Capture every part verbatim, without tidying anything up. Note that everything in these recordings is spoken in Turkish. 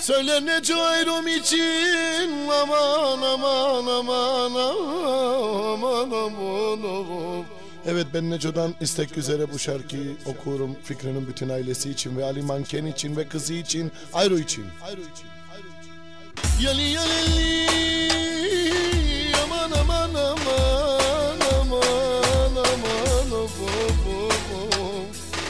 Söyle Neco ayrım için aman aman aman aman aman aman. Evet, ben Neco'dan istek üzere bu şarkıyı okurum Fikri'nin bütün ailesi için ve Ali Manken için ve kızı için, Ayro için. Yali yali aman aman aman aman aman aman.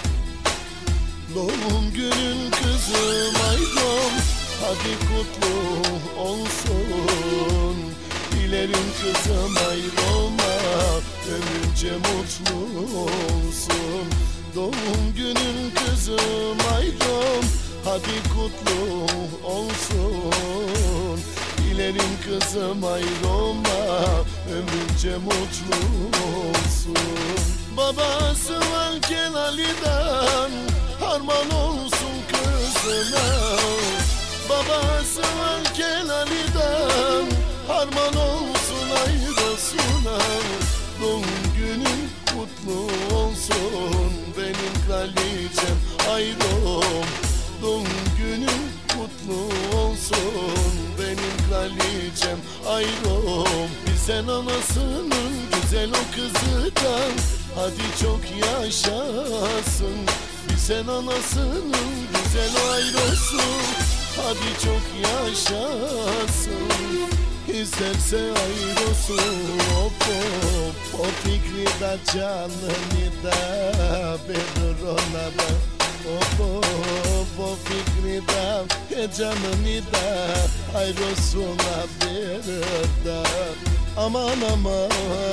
Doğum günün kızım Ayrom, hadi kutlu olsun. Dilerim kızım Ayrom'a ömürce mutlu olsun. Doğum günün kızım Ayrom, hadi kutlu olsun. Dilerim kızım Ayrom'a ömürce mutlu olsun. Babası var Kenali'den, harman olsun kızına. Babası var Kenali'den, harman olsun Ayrosuna. Doğum günün kutlu olsun benim kraliçem Ayrom. Doğum günün kutlu olsun benim kraliçem Ayrom. Bir sen anasının güzel o kızıdan, hadi çok yaşasın. Bir sen anasının güzel o Ayros'un, hadi çok yaşasın. İsterse Ayros'u hop hop, o Fikri da canını da verir ona da. Hop hop, o Fikri da canını da Ayros'una verir da. Aman aman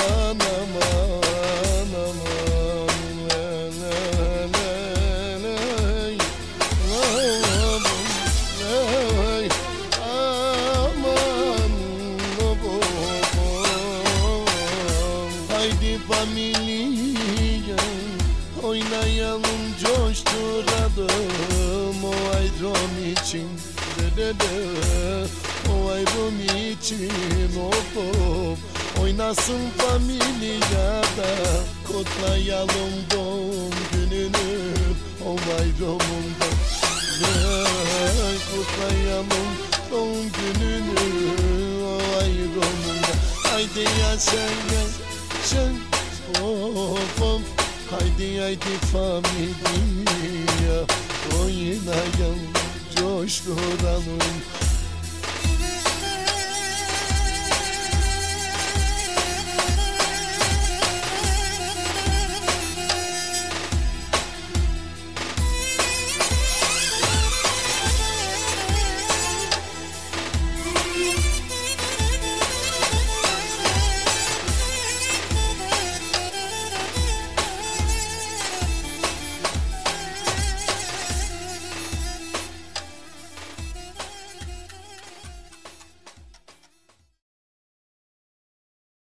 aman aman. Haydi familya oynayalım, coşturalım o Ayrom için, de de de o Ayrom için. Hop hop oynasın familyada, kutlayalım doğum gününü o Ayrom'un da. Kutlayalım doğum gününü o Ayrom'un da. Haydi yaşa yaşa of of, haydi haydi familya oynayalım, coşturalım